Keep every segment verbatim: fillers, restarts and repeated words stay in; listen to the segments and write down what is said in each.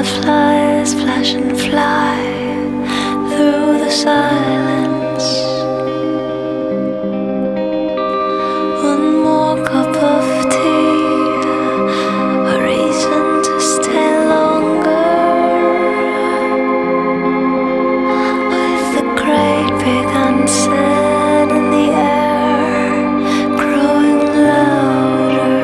Fireflies flash and fly through the silence. One more cup of tea, a reason to stay longer. With the great big unsaid in the air growing louder.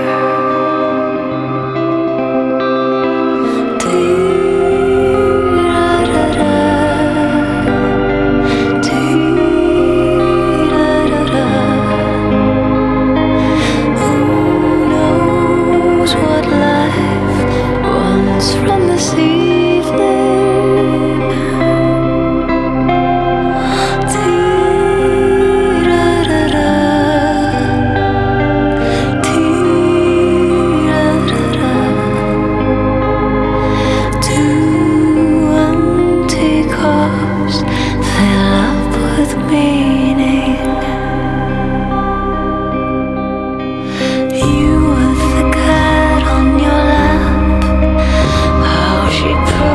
From this evening, Tee-ra-ra-ra, Tee-ra-ra-ra. Two empty cups fill up with meaning. You with the cat on your lap, she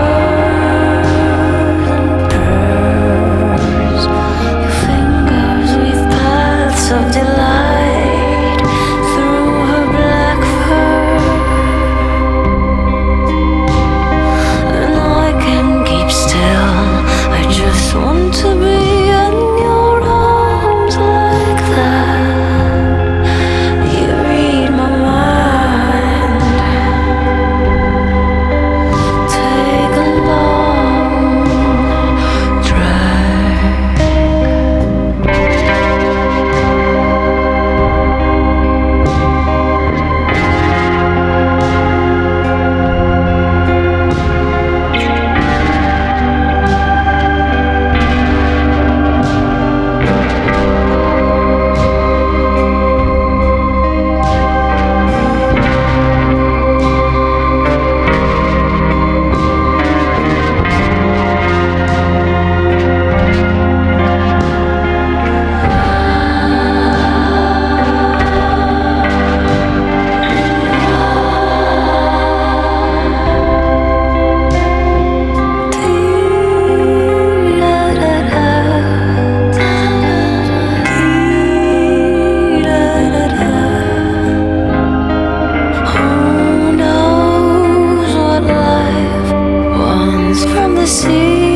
purrs and purrs. Your fingers weave paths of delight through her black fur, and I can't keep still. I just want to be in your arms like that. You read my mind. Take a long drag. From the sea